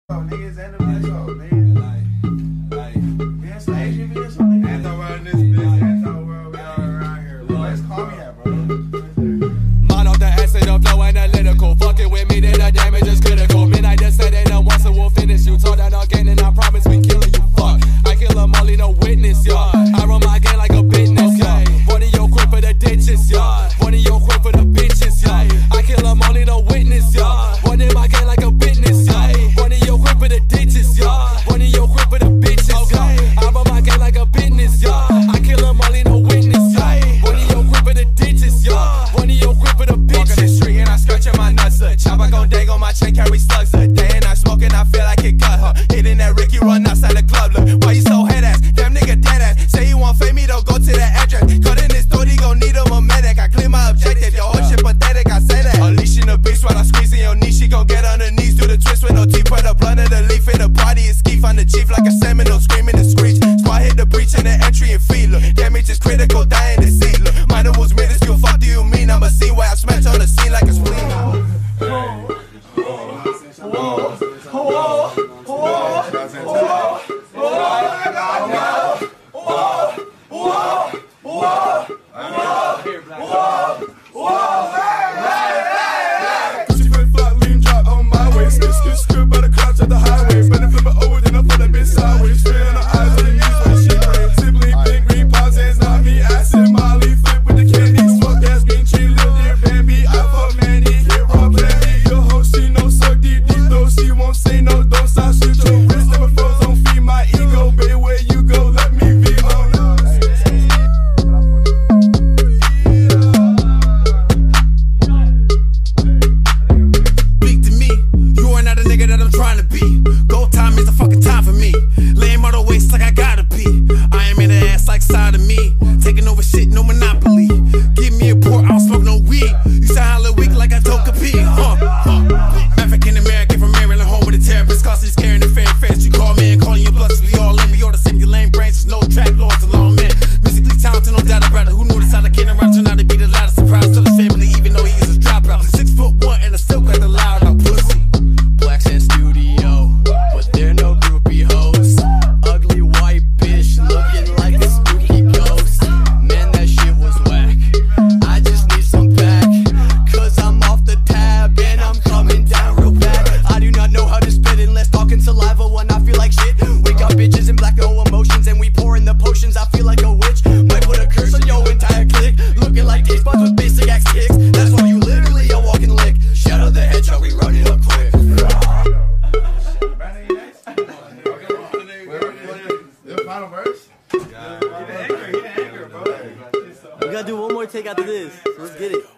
Niggas and the video, nigga. Like, man, stage you video, nigga. Anti-world in this bitch, anti-world, we all around here, bro. Let's call me at, bro. Man off the acid, the flow analytical. Fucking with me, then the damage is critical. Midnight just said it, and once it will finish you. Told that again, and I promise we killing you, fuck. I kill them all, no witness, y'all. I run my game like a business, y'all. One of your quick for the ditches, y'all. One of your quick for the bitches, y'all. I kill them all, no witness, y'all. One in my game like a business, y'all. One of your quick for the ditches, y'all. One of your quick for the bitches, y'all. I run my game like a business, y'all. I kill them all, no witness, y'all. One of your quick for the ditches, y'all. One of your quick for the bitches. Walking the street and I scratching my nuts up. Chopper gon' dag on my chain, carry slugs up. Day and I smoking, I feel like it got her. Hitting that Ricky run outside the club, look. Why you so head ass? Damn nigga dead ass. Say you want fame me, don't go to the address. Cut in this throat, he gon' need him a medic. I clear my objective, your whole shit pathetic, I say that. Unleashing the beast while I'm squeezing your knee. She gon' get on her knees, do the twist with no teeth. Put the blunt of the leaf in the party and ski. Find the chief like a Seminole, screaming and screech. Squad hit the breach in the entry and feed, look. Damage is critical, dying to see, look. Minor was minuscule, fuck do you mean? I'm a scene where I smash on the scene like a spleen. Taking over shit, no monopoly. Give me a port, I don't smoke no weed. You sound hella weak like I don't compete. African American from Maryland, home with a therapist, constantly scaring the fair face. You call me and calling your bluffs, we all in. We all the same, your lame brains, there's no track laws, a long man. Musically talented, no doubt about it. Who knew this how the kid around turned out to be the loudest surprise to his family, even though he is a dropout. 6'1" and I still got the loud out pussy. Blacks in studio, but they're no groupie hoes. Ugly white bitch looking like a spooky ghost. Man, that shit was whack. I just need some back, cause I'm off the tab and I'm coming down real bad. I do not know how to spit unless talking saliva when I feel like shit. We got bitches in black, no emotions, and we pour in the potions. I feel like a witch. Might put a curse on your entire clique. Looking like taste buds with basic axe kicks. That's why you literally a walking lick. Shout out the headshot, we run it up quick. Final verse? We gotta do one more take after this. So let's get it.